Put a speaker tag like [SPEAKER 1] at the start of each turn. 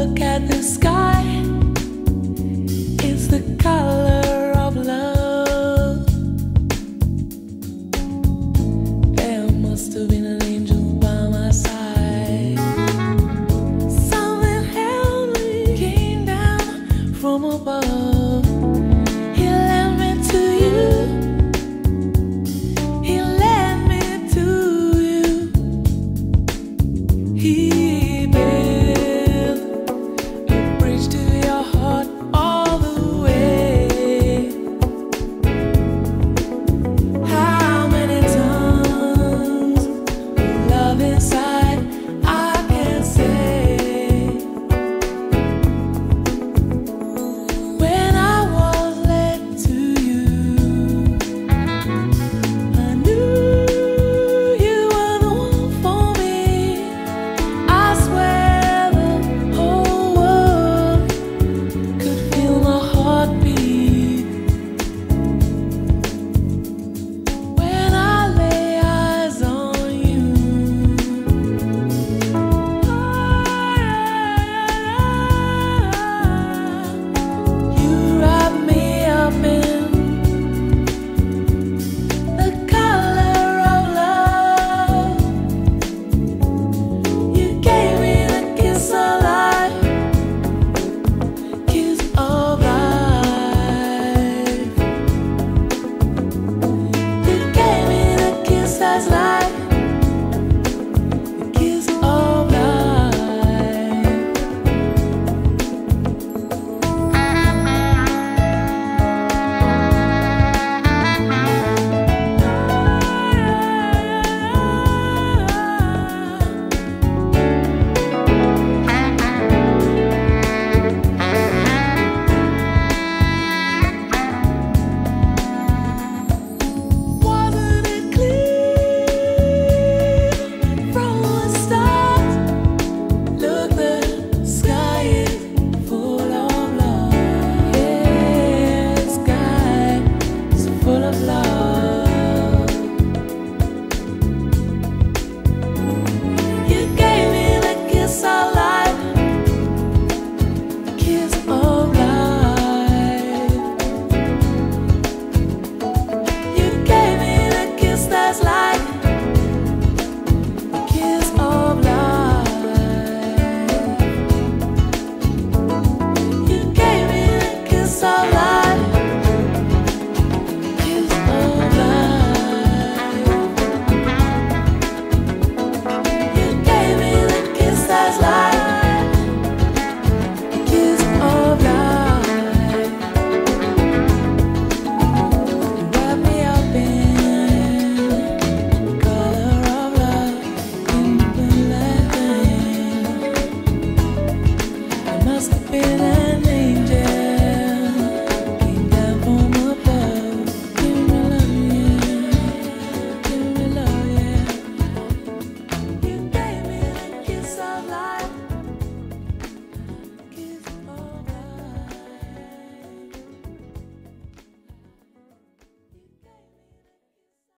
[SPEAKER 1] look at the sky, it's the color of love. There must have been an angel by my side. Something heavenly came down from above. He led me to you. He led me to you. He built a bridge to your heart all the way. How many tons of love inside I can say. When I was led to you, I knew you were the one for me. I swear the whole world could feel my heartbeat when I lay eyes on you. You wrap me up in the color of love. You gave me the kiss of life, kiss of life. You gave me the kiss that's life, the kiss of life. Wasn't it clear from the start? Look, the sky is full of love. Yeah, the sky is full of love. You gave me the kiss of life, kiss of life. You gave me the kiss that's life, kiss of life. You gave me the kiss of life, kiss of life. You gave me the kiss that's life, kiss of life. Wrap me up in color of love, in the light. It must have been